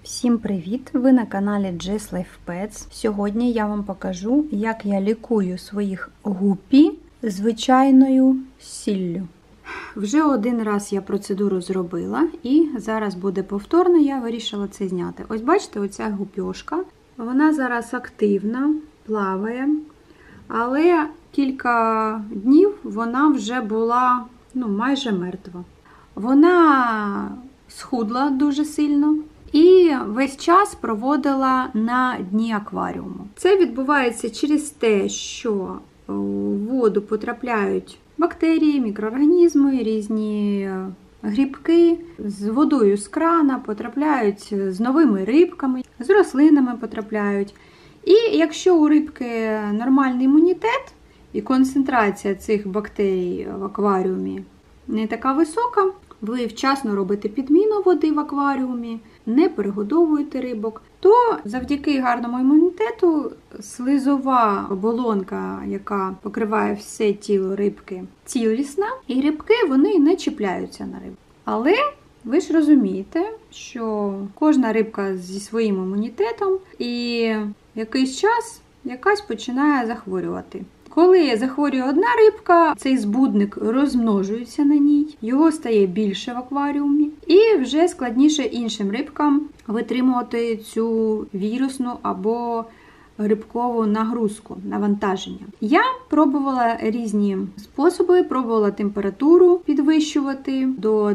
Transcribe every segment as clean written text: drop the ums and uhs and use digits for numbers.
Всім привіт! Ви на каналі Jess Life Pets. Сьогодні я вам покажу, як я лікую своїх гуппі звичайною сіллю. Вже один раз я процедуру зробила і зараз буде повторно, я вирішила це зняти. Ось бачите, оця гупьошка, вона зараз активна, плаває, але кілька днів вона вже була майже мертва. Вона схудла дуже сильно. І весь час проводила на дні акваріуму. Це відбувається через те, що в воду потрапляють бактерії, мікроорганізми, різні грибки, з водою з крана потрапляють з новими рибками, з рослинами потрапляють. І якщо у рибки нормальний імунітет і концентрація цих бактерій в акваріумі не така висока, ви вчасно робите підміну води в акваріумі, не перегодовуєте рибок, то завдяки гарному імунітету слизова оболонка, яка покриває все тіло рибки, цілісна, і рибки вони не чіпляються на рибку. Але ви ж розумієте, що кожна рибка зі своїм імунітетом і якийсь час якась починає захворювати. Коли захворює одна рибка, цей збудник розмножується на ній, його стає більше в акваріумі, і вже складніше іншим рибкам витримувати цю вірусну або грибкову нагрузку, навантаження. Я пробувала різні способи, пробувала температуру підвищувати до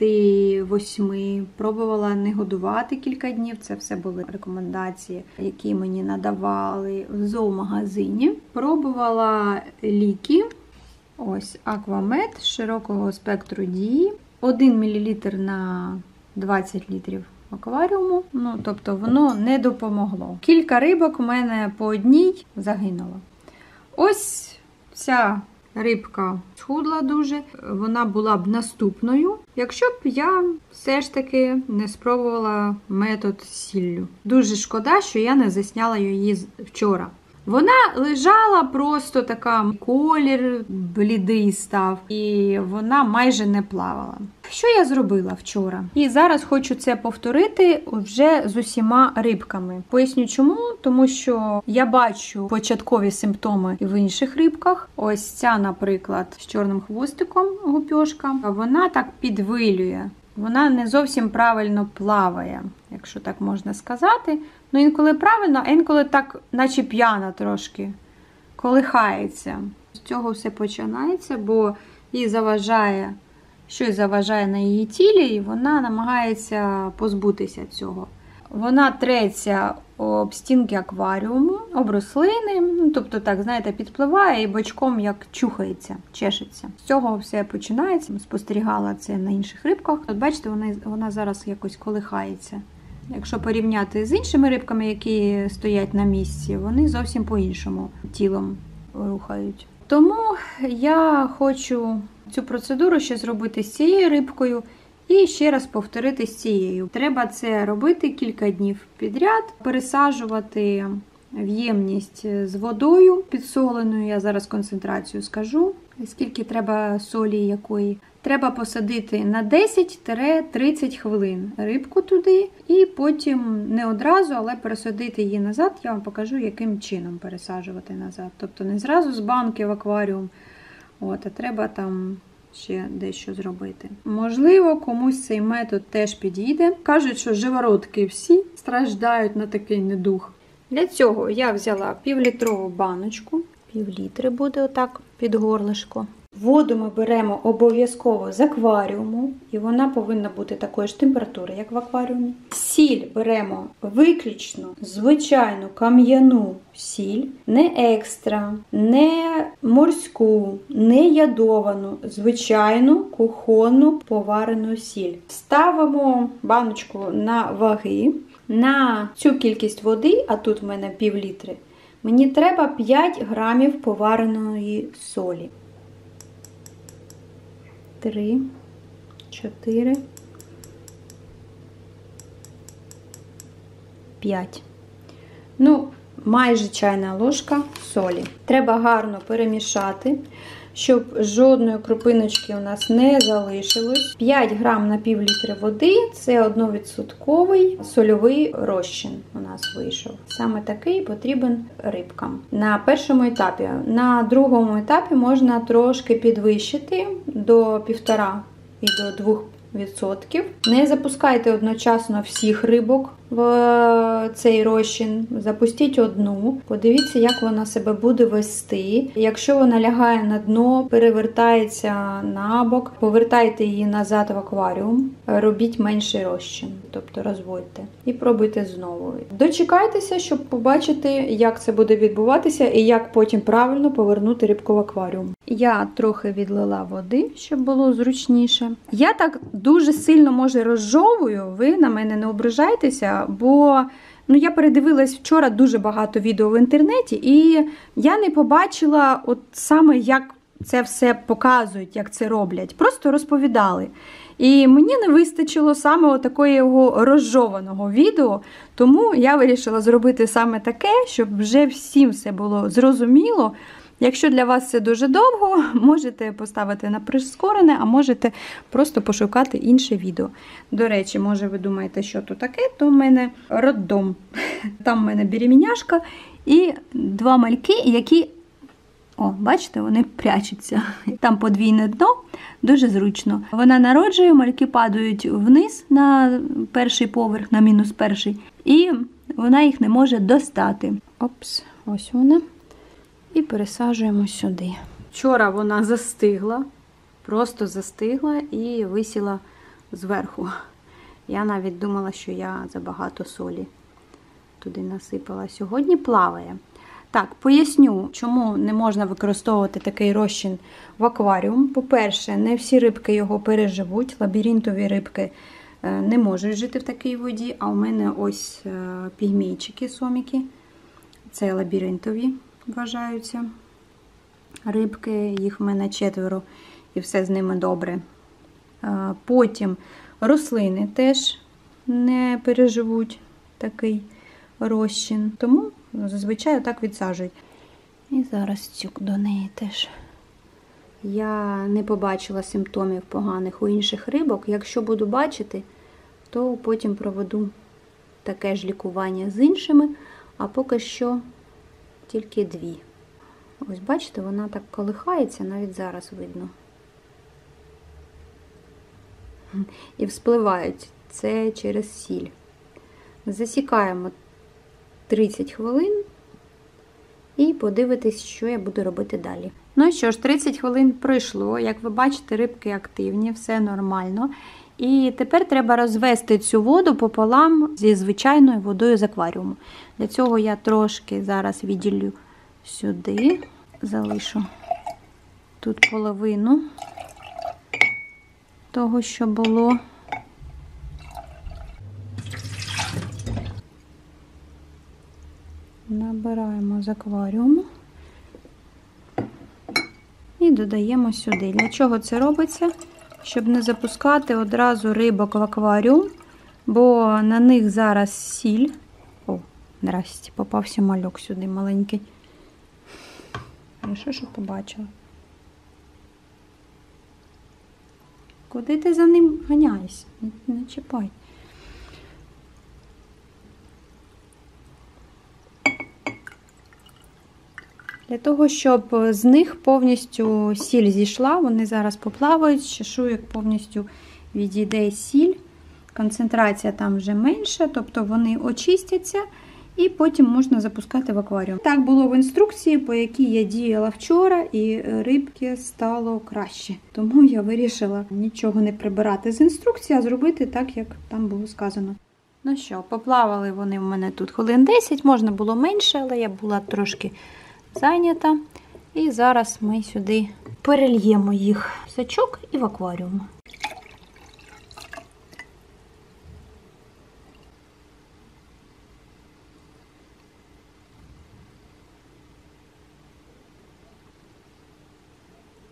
28, пробувала не годувати кілька днів, це все були рекомендації, які мені надавали в зоомагазині. Пробувала ліки, ось Аквамед широкого спектру дії, 1 мл на 20 літрів акваріуму, тобто воно не допомогло. Кілька рибок у мене по одній загинуло. Ось ця рибка схудла дуже, вона була б наступною, якщо б я все ж таки не спробувала метод з сіллю. Дуже шкода, що я не засняла її вчора. Вона лежала просто така, колір блідий став, і вона майже не плавала. Що я зробила вчора? І зараз хочу це повторити вже з усіма рибками. Поясню чому, тому що я бачу початкові симптоми і в інших рибках. Ось ця, наприклад, з чорним хвостиком гупьошка, вона так підвилює. Вона не зовсім правильно плаває, якщо так можна сказати. Інколи правильно, а інколи так, наче п'яна трошки, колихається. З цього все починається, бо їй щось заважає на її тілі, і вона намагається позбутися цього. Вона треться об стінки акваріуму, об рослини, тобто так, знаєте, підпливає і бочком як чухається, чешеться. З цього все починається. Спостерігала це на інших рибках. От бачите, вона зараз якось колихається. Якщо порівняти з іншими рибками, які стоять на місці, вони зовсім по-іншому тілом рухають. Тому я хочу цю процедуру ще зробити з цією рибкою і ще раз повторити з цією. Треба це робити кілька днів підряд, пересаджувати в ємність з водою підсоленою, я зараз концентрацію скажу, скільки треба солі якої. Треба посадити на 10-30 хвилин рибку туди і потім не одразу, але пересадити її назад. Я вам покажу, яким чином пересаджувати назад. Тобто не зразу з банки в акваріум, а треба там ще дещо зробити. Можливо, комусь цей метод теж підійде. Кажуть, що живородки всі страждають на такий недуг. Для цього я взяла півлітрову баночку, півлітри буде отак під горлишко. Воду ми беремо обов'язково з акваріуму, і вона повинна бути такої ж температури, як в акваріумі. Сіль беремо виключно звичайну кам'яну сіль, не екстра, не морську, не ядовану, звичайну кухонну поварену сіль. Ставимо баночку на ваги. На цю кількість води, а тут в мене півлітри, мені треба 5 грамів повареної солі. 3, 4, 5. Майже чайна ложка солі. Треба гарно перемішати, щоб жодної крупиночки у нас не залишилось. 5 грам на пів літри води – це 1% сольовий розчин у нас вийшов. Саме такий потрібен рибкам. На першому етапі. На другому етапі можна трошки підвищити до 1,5 і до 2%. Не запускайте одночасно всіх рибок в цей розчин. Запустіть одну, подивіться, як вона себе буде вести. Якщо вона лягає на дно, перевертається на бок, повертайте її назад в акваріум, робіть менший розчин, тобто розводьте. І пробуйте знову. Дочекайтеся, щоб побачити, як це буде відбуватися і як потім правильно повернути рибку в акваріум. Я трохи відлила води, щоб було зручніше. Я так дуже сильно, може, розжовую, ви на мене не ображайтеся, бо я передивилась вчора дуже багато відео в інтернеті, і я не побачила от саме, як це все показують, як це роблять. Просто розповідали. І мені не вистачило саме такого розжованого відео, тому я вирішила зробити саме таке, щоб вже всім все було зрозуміло. Якщо для вас це дуже довго, можете поставити на прискорене, а можете просто пошукати інше відео. До речі, може ви думаєте, що то таке, то в мене роддом. Там в мене беременяшка і 2 мальки, які, бачите, вони прячуться. Там подвійне дно, дуже зручно. Вона народжує, мальки падають вниз на перший поверх, на -1, і вона їх не може достати. Опс, ось вона. І пересаджуємо сюди. Вчора вона застигла, просто застигла і висіла зверху. Я навіть думала, що я забагато солі туди насипала. Сьогодні плаває. Так, поясню, чому не можна використовувати такий розчин в акваріум. По-перше, не всі рибки його переживуть. Лабіринтові рибки не можуть жити в такій воді, а у мене ось пігмійчики, соміки. Це лабіринтові вважаються рибки, їх в мене 4 і все з ними добре. Потім рослини теж не переживуть такий розчин, тому зазвичай так відсаджують. І зараз цюк до неї теж. Я не побачила симптомів поганих у інших рибок. Якщо буду бачити, то потім проведу таке ж лікування з іншими, а поки що тільки 2. Ось бачите, вона так колихається, навіть зараз видно. І вспливають. Це через сіль. Засікаємо 30 хвилин і подивитись, що я буду робити далі. Ну що ж, 30 хвилин пройшло. Як ви бачите, рибки активні, все нормально. І тепер треба розвести цю воду пополам зі звичайною водою з акваріуму. Для цього я трошки зараз відділю сюди, залишу тут половину того, що було. Набираємо з акваріуму і додаємо сюди. Для чого це робиться? Щоб не запускати одразу рибок в акваріум, бо на них зараз сіль. Здрасте, попався мальок сюди маленький. Хорошо, що побачила. Куди ти за ним ганяєшся? Не чіпай. Для того, щоб з них повністю сіль зійшла, вони зараз поплавають, з чешуйок повністю відійде сіль. Концентрація там вже менша, тобто вони очистяться і потім можна запускати в акваріум. Так було в інструкції, по якій я діяла вчора, і рибки стало краще. Тому я вирішила нічого не прибирати з інструкції, а зробити так, як там було сказано. Ну що, поплавали вони в мене тут хвилин 10, можна було менше, але я була трошки зайнята. І зараз ми сюди перельємо їх в сачок і в акваріум.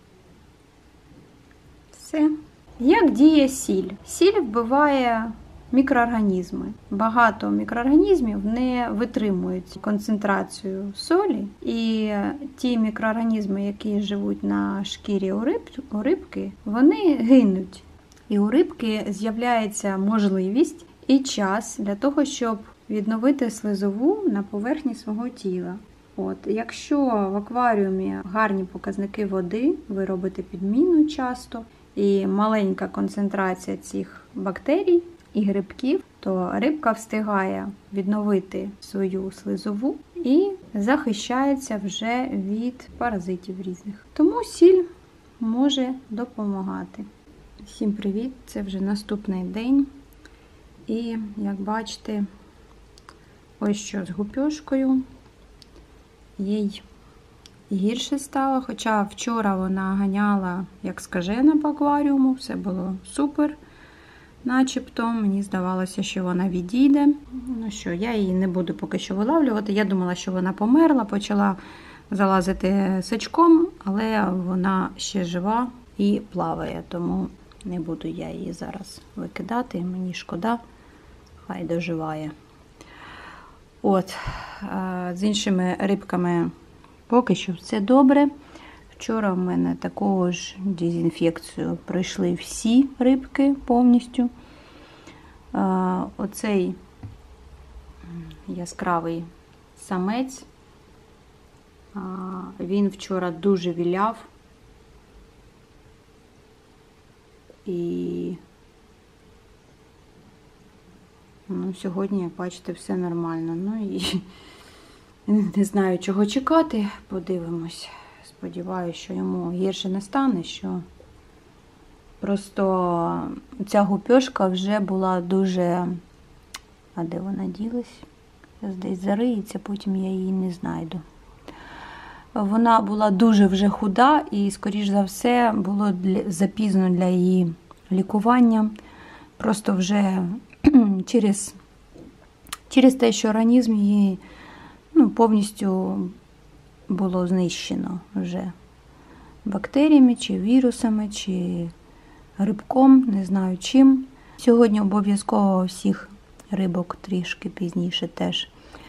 Все. Як діє сіль? Сіль вбиває мікроорганізми. Багато мікроорганізмів не витримують концентрацію солі, і ті мікроорганізми, які живуть на шкірі у рибки, вони гинуть. І у рибки з'являється можливість і час для того, щоб відновити слизову на поверхні свого тіла. Якщо в акваріумі гарні показники води, ви робите підміну часто, і маленька концентрація цих бактерій і грибків, то рибка встигає відновити свою слизову і захищається вже від паразитів різних. Тому сіль може допомагати. Всім привіт! Це вже наступний день. І, як бачите, ось що з гупьошкою. Їй гірше стало, хоча вчора вона ганяла як скажена по акваріуму, все було супер. Начебто, мені здавалося, що вона відійде. Ну що, я її не буду поки що вилавлювати. Я думала, що вона померла, почала залазити сачком, але вона ще жива і плаває, тому не буду я її зараз викидати, мені шкода, хай доживає. З іншими рибками поки що все добре. Вчора в мене також дезінфекцію пройшли всі рибки повністю. Оцей яскравий самець, він вчора дуже віляв. І сьогодні, як бачите, все нормально. І не знаю, чого чекати, подивимось. Сподіваюся, що йому гірше не стане, що просто ця гупьошка вже була дуже... А де вона ділась? Зараз десь зариється, потім я її не знайду. Вона була дуже вже худа і, скоріш за все, було запізно для її лікування. Просто вже через те, що організм її повністю було знищено вже бактеріями, чи вірусами, чи грибком, не знаю чим. Сьогодні обов'язково всіх рибок трішки пізніше теж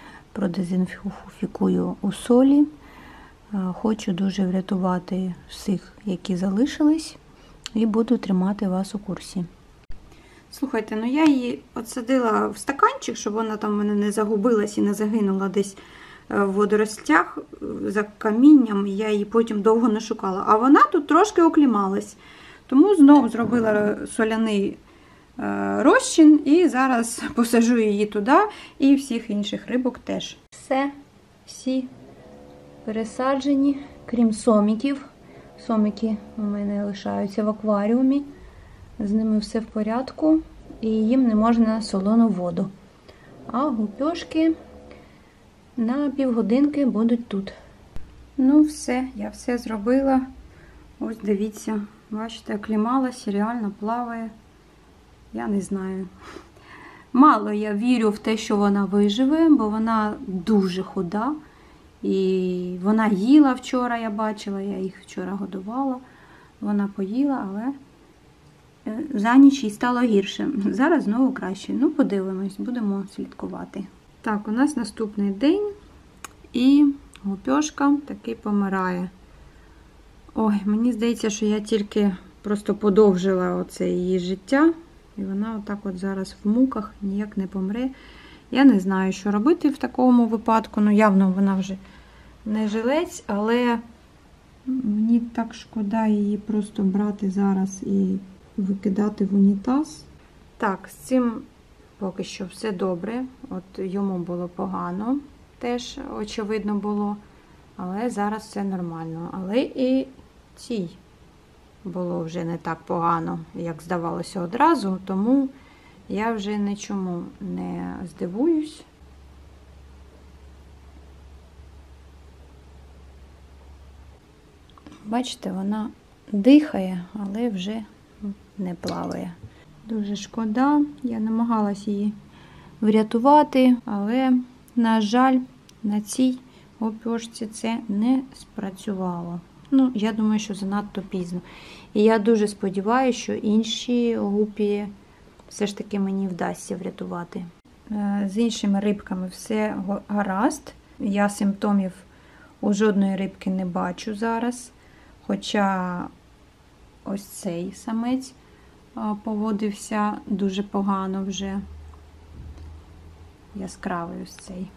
продезінфікую у солі. Хочу дуже врятувати всіх, які залишились, і буду тримати вас у курсі. Слухайте, я її отсадила в стаканчик, щоб вона там в мене не загубилась і не загинула десь в водоростях за камінням, я її потім довго не шукала. А вона тут трошки оклімалась. Тому знову зробила соляний розчин і зараз посаджу її туди і всіх інших рибок теж. Всі пересаджені, крім соміків. Соміки у мене лишаються в акваріумі. З ними все в порядку. І їм не можна солону воду. А гупьошки на півгодинки будуть тут. Все, я все зробила. Ось дивіться, бачите, оклімалась, реально плаває. Я не знаю. Мало я вірю в те, що вона виживе, бо вона дуже худа. І вона їла вчора, я бачила, я їх вчора годувала. Вона поїла, але за ніч їй стало гірше. Зараз знову краще. Подивимось, будемо слідкувати. Так, у нас наступний день. І гупьошка таки помирає. Ой, мені здається, що я тільки просто подовжила оце її життя. І вона отак от зараз в муках ніяк не помре. Я не знаю, що робити в такому випадку. Явно вона вже не жилець, але мені так шкода її просто брати зараз і викидати в унітаз. Так, з цим поки що все добре. Йому було погано, теж очевидно було, але зараз все нормально. Але і цій було вже не так погано, як здавалося одразу, тому я вже нічому не здивуюсь. Бачите, вона дихає, але вже не плаває. Дуже шкода, я намагалась її врятувати, але, на жаль, на цій гупьошці це не спрацювало. Я думаю, що занадто пізно. І я дуже сподіваюся, що інші гупі все ж таки мені вдасться врятувати. З іншими рибками все гаразд. Я симптомів у жодної рибки не бачу зараз. Хоча ось цей самець поводився дуже погано вже. Яскравий ось цей.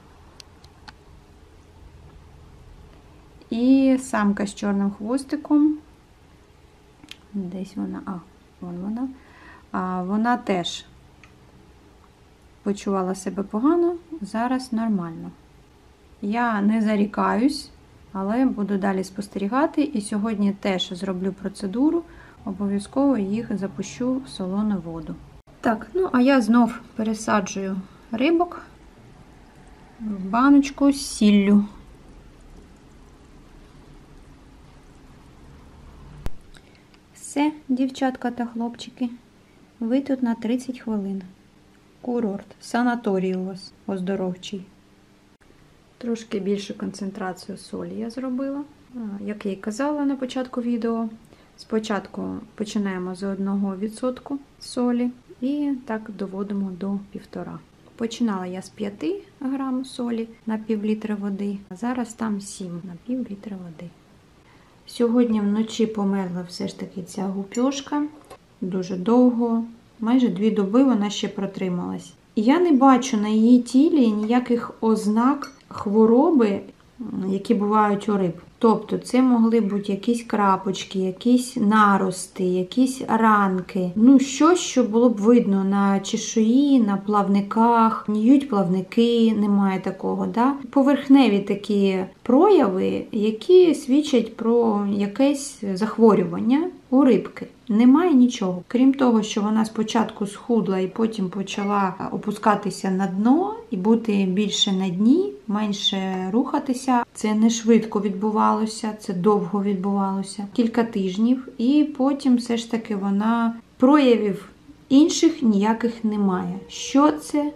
І самка з чорним хвостиком. Десь вона, вон вона. Вона теж почувала себе погано, зараз нормально. Я не зарікаюсь, але буду далі спостерігати. І сьогодні теж зроблю процедуру, обов'язково їх запущу в солону воду. Так, ну а я знов пересаджую рибок в баночку з сіллю. Все, дівчатка та хлопчики, ви тут на 30 хвилин. Курорт, санаторій у вас оздоровчий. Трошки більшу концентрацію солі я зробила. Як я й казала на початку відео, спочатку починаємо з 1% солі і так доводимо до 1,5. Починала я з 5 грам солі на пів-літра води, а зараз там 7 на пів-літра води. Сьогодні вночі померла все ж таки ця гупьошка. Дуже довго, майже 2 доби вона ще протрималась. І я не бачу на її тілі ніяких ознак хвороби, які бувають у риб. Тобто це могли бути якісь крапочки, якісь нарости, якісь ранки. Ну, щось, що було б видно на чешуї, на плавниках. Гниють плавники, немає такого. Да? Поверхневі такі прояви, які свідчать про якесь захворювання у рибки. Немає нічого. Крім того, що вона спочатку схудла і потім почала опускатися на дно і бути більше на дні, менше рухатися. Це не швидко відбувалося, це довго відбувалося. Кілька тижнів. І потім все ж таки вона проявів інших ніяких немає. Що це?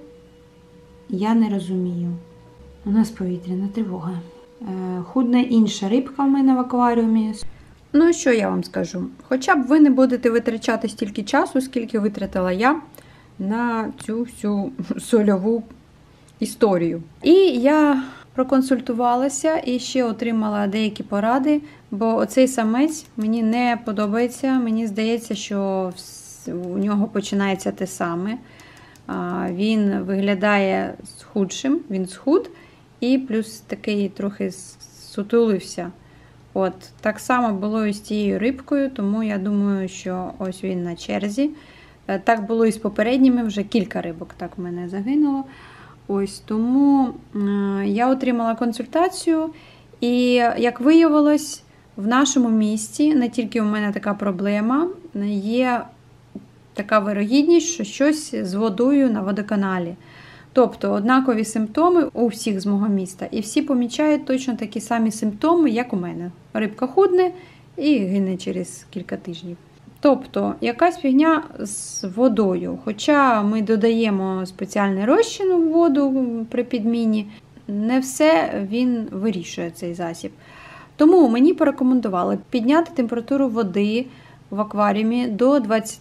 Я не розумію. У нас повітряна тривога. Худне інша рибка в мене в акваріумі. Ну, що я вам скажу? Хоча б ви не будете витрачати стільки часу, скільки витратила я на цю всю сольову історію. І я проконсультувалася і ще отримала деякі поради, бо оцей самець мені не подобається. Мені здається, що у нього починається те саме. Він виглядає схудшим, він схуд і плюс такий трохи сутулився. От, так само було і з тією рибкою, тому я думаю, що ось він на черзі. Так було і з попередніми, вже кілька рибок так в мене загинуло. Ось, тому я отримала консультацію, і, як виявилось, в нашому місті, не тільки у мене така проблема, є така вирогідність, що щось з водою на водоканалі. Тобто однакові симптоми у всіх з мого міста. І всі помічають точно такі самі симптоми, як у мене. Рибка худне і гине через кілька тижнів. Тобто якась фігня з водою. Хоча ми додаємо спеціальний розчин у воду при підміні, не все він вирішує, цей засіб. Тому мені порекомендували підняти температуру води в акваріумі до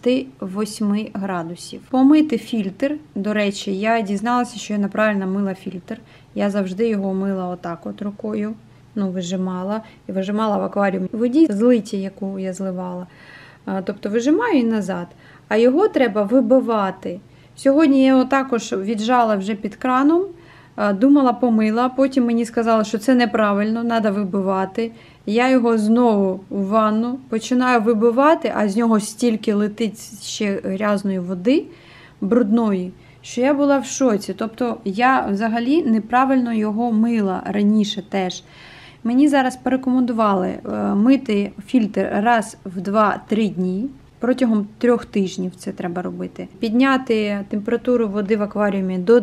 28 градусів. Помити фільтр. До речі, я дізналася, що я неправильно мила фільтр. Я завжди його мила отак от рукою. Вижимала. І вижимала в акваріумі воді злиті, яку я зливала. Тобто вижимаю і назад. А його треба вибивати. Сьогодні я його також віджала вже під краном. Думала, помила. Потім мені сказали, що це неправильно, треба вибивати. Я його знову в ванну починаю вибивати, а з нього стільки летить ще грязної води, брудної, що я була в шоці. Тобто я взагалі неправильно його мила раніше теж. Мені зараз порекомендували мити фільтр раз в 2-3 дні. Протягом 3 тижнів це треба робити. Підняти температуру води в акваріумі до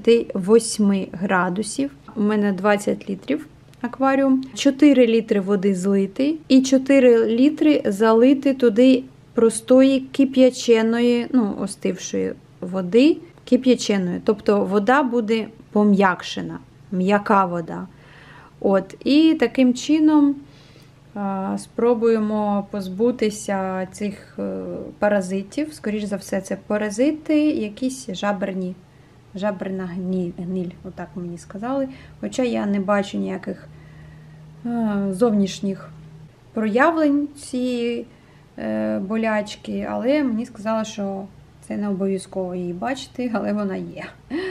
28 градусів. У мене 20 літрів акваріум. 4 літри води злити і 4 літри залити туди простої кип'яченої, остившої води, кип'яченої. Тобто вода буде пом'якшена, м'яка вода. І таким чином Спробуємо позбутися цих паразитів. Скоріш за все, це паразити, якісь жаберна гниль, отак мені сказали. Хоча я не бачу ніяких зовнішніх проявлень цієї болячки, але мені сказали, що це не обов'язково її бачити, але вона є.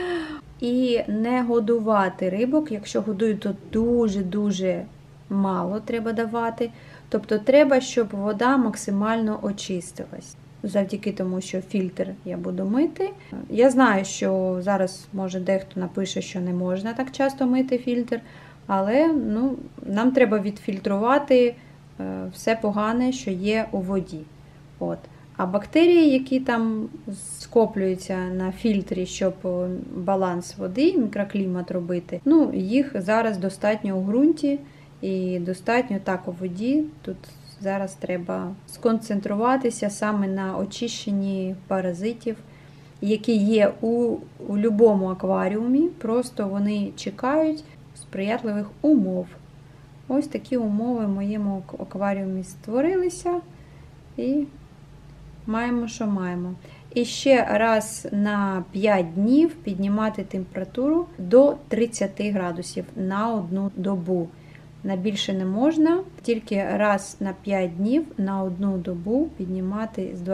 І не годувати рибок, якщо годують, то дуже-дуже мало треба давати. Тобто треба, щоб вода максимально очистилась. Завдяки тому, що фільтр я буду мити. Я знаю, що зараз, може, дехто напише, що не можна так часто мити фільтр, але нам треба відфільтрувати все погане, що є у воді. От. А бактерії, які там скоплюються на фільтрі, щоб баланс води, мікроклімат робити, їх зараз достатньо у ґрунті і достатньо так у воді. Тут зараз треба сконцентруватися саме на очищенні паразитів, які є у будь-якому акваріумі, просто вони чекають сприятливих умов. Ось такі умови в моєму акваріумі створилися і маємо, що маємо. І ще раз на 5 днів піднімати температуру до 30 градусів на одну добу. На більше не можна, тільки раз на 5 днів на одну добу піднімати з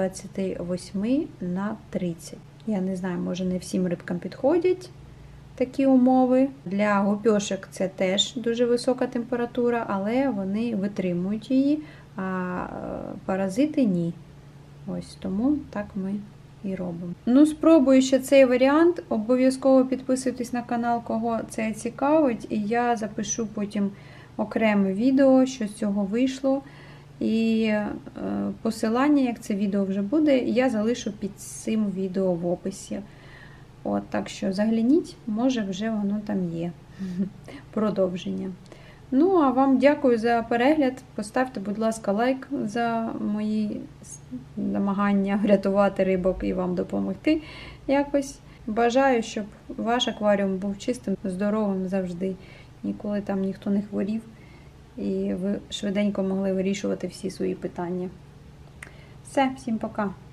28 на 30. Я не знаю, може не всім рибкам підходять такі умови. Для гупьошек це теж дуже висока температура, але вони витримують її, а паразити ні. Ось тому так ми і робимо. Спробую ще цей варіант. Обов'язково підписуйтесь на канал, кого це цікавить, і я запишу потім окреме відео, що з цього вийшло. І посилання, як це відео вже буде, я залишу під цим відео в описі. Так що загляніть, може вже воно там є. Продовження. А вам дякую за перегляд. Поставте, будь ласка, лайк за мої намагання врятувати рибок і вам допомогти якось. Бажаю, щоб ваш акваріум був чистим, здоровим завжди. Ніколи там ніхто не хворів. І ви швиденько могли вирішувати всі свої питання. Все, всім пока!